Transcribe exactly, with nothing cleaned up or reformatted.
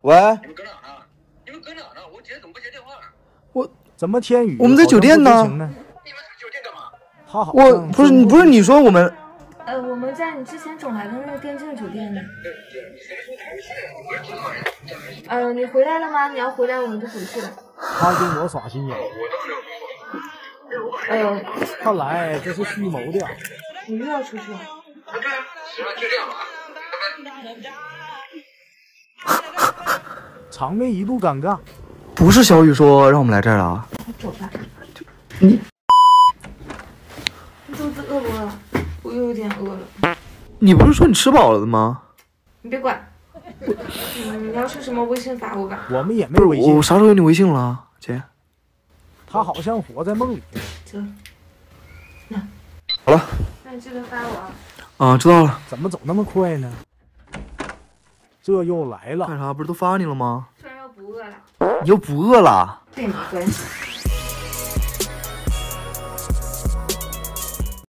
喂， 你们搁哪呢？你们搁哪呢？我姐怎么不接电话呢？ 我怎么天宇？ 我们在酒店呢。 你们在酒店干嘛？ 他好我不是你不是你说我们？ 呃，我们在你之前总来的那个边境酒店呢。呃，你回来了吗？你要回来我们就回去了。 他跟我耍心眼。 哎呦， 看来这是蓄谋的。 你又要出去了？ 行了，就这样吧。 场面一度尴尬。 不是小雨说让我们来这儿了。 走吧。 你你肚子饿不饿？我又有点饿了。 你不是说你吃饱了的吗？ 你别管。嗯，你要吃什么微信发我吧。 我们也没微信。 我啥时候有你微信了，姐？ 他好像活在梦里。 走。那。 好了。 那你记得发我啊。 啊，知道了。 怎么走那么快呢？这又来了。 干啥？不是都发你了吗？ 突然又不饿了。 你又不饿了？ 跟你没关系。